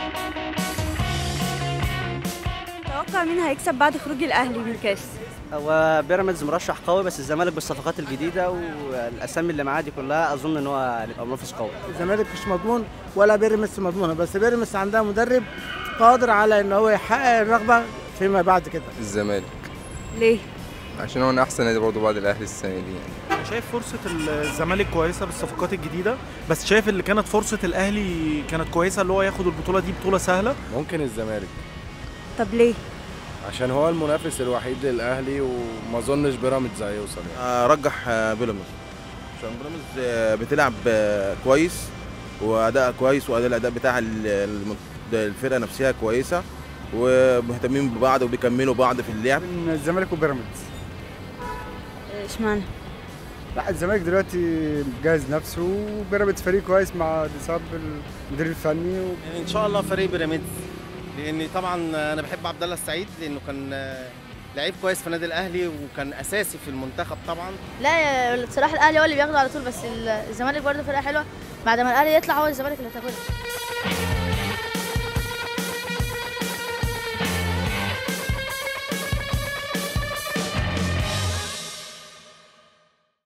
توقع مين هيكسب بعد خروج الاهلي من الكاس؟ هو بيراميدز مرشح قوي، بس الزمالك بالصفقات الجديده والاسامي اللي معاه دي كلها اظن ان هو هيبقى منافس قوي. الزمالك مش مضمون ولا بيراميدز مضمونه، بس بيراميدز عندها مدرب قادر على ان هو يحقق الرغبه فيما بعد كده. الزمالك. ليه؟ عشان هو احسن نادي برضه بعد الاهلي السنه دي يعني. شايف فرصة الزمالك كويسة بالصفقات الجديدة، بس شايف اللي كانت فرصة الأهلي كانت كويسة اللي هو ياخد البطولة دي بطولة سهلة. ممكن الزمالك. طب ليه؟ عشان هو المنافس الوحيد للأهلي وما اظنش بيراميدز هيوصل يعني. رجح بيراميدز عشان بيراميدز بتلعب كويس وأداء كويس، الأداء بتاع الفرقة نفسها كويسة ومهتمين ببعض وبيكملوا بعض في اللعب. من الزمالك وبيراميدز. اشمعنى؟ لا الزمالك دلوقتي مجهز نفسه، وبيراميدز فريق كويس مع ديساب المدير الفني ان شاء الله فريق بيراميدز، لان طبعا انا بحب عبد الله السعيد لانه كان لعيب كويس في النادي الاهلي وكان اساسي في المنتخب طبعا. لا بصراحه الاهلي هو اللي بياخده على طول، بس الزمالك برضه فرقه حلوه، بعد ما الاهلي يطلع هو الزمالك اللي هتاخدها.